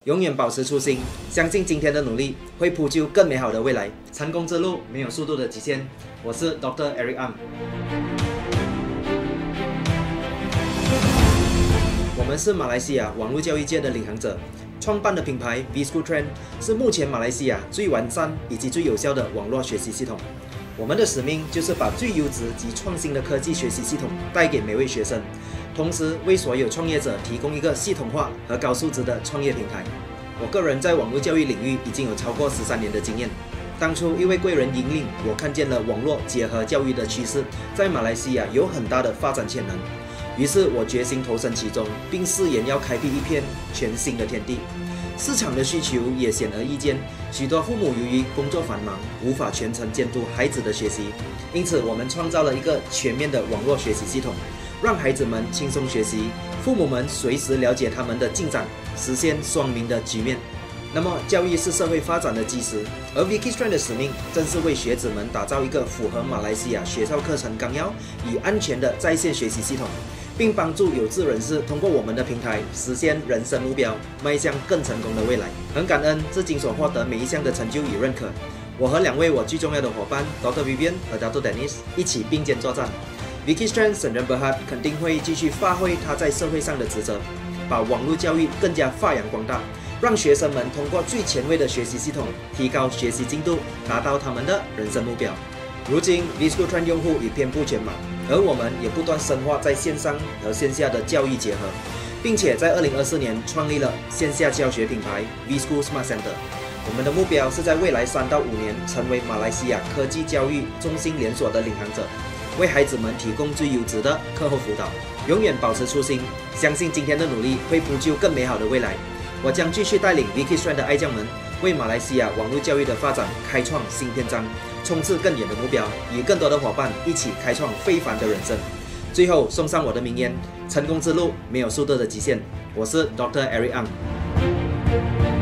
永远保持初心，相信今天的努力会铺就更美好的未来。成功之路没有速度的极限。我是 Dr. Eric Ang。我们是马来西亚网络教育界的领航者，创办的品牌 V-School Trend 是目前马来西亚最完善以及最有效的网络学习系统。我们的使命就是把最优质及创新的科技学习系统带给每位学生，同时为所有创业者提供一个系统化和高素质的创业平台。我个人在网络教育领域已经有超过13年的经验。当初一位贵人引领我看见了网络结合教育的趋势，在马来西亚有很大的发展潜能。于是我决心投身其中，并誓言要开辟一片全新的天地。市场的需求也显而易见，许多父母由于工作繁忙，无法全程监督孩子的学习，因此我们创造了一个全面的网络学习系统，让孩子们轻松学习，父母们随时了解他们的进展，实现双赢的局面。那么，教育是社会发展的基石，而 V-School Trend 的使命正是为学子们打造一个符合马来西亚学校课程纲要与安全的在线学习系统，并帮助有志人士通过我们的平台实现人生目标，迈向更成功的未来。很感恩至今所获得每一项的成就与认可。我和2位我最重要的伙伴 Dr. Vivian 和 Dr. Dennis 一起并肩作战。V-School Trend 沈仁Berhad肯定会继续发挥他在社会上的职责，把网络教育更加发扬光大，让学生们通过最前卫的学习系统提高学习进度，达到他们的人生目标。如今 V-School Trend 用户已遍布全马，而我们也不断深化在线上和线下的教育结合，并且在2024年创立了线下教学品牌 V-School Smart Center。我们的目标是在未来3到5年成为马来西亚科技教育中心连锁的领航者，为孩子们提供最优质的课后辅导。永远保持初心，相信今天的努力会铺就更美好的未来。我将继续带领 V-School Trend 的爱将们，为马来西亚网络教育的发展开创新篇章，冲刺更远的目标，与更多的伙伴一起开创非凡的人生。最后送上我的名言：成功之路没有速度的极限。我是 Dr. Eric Ang。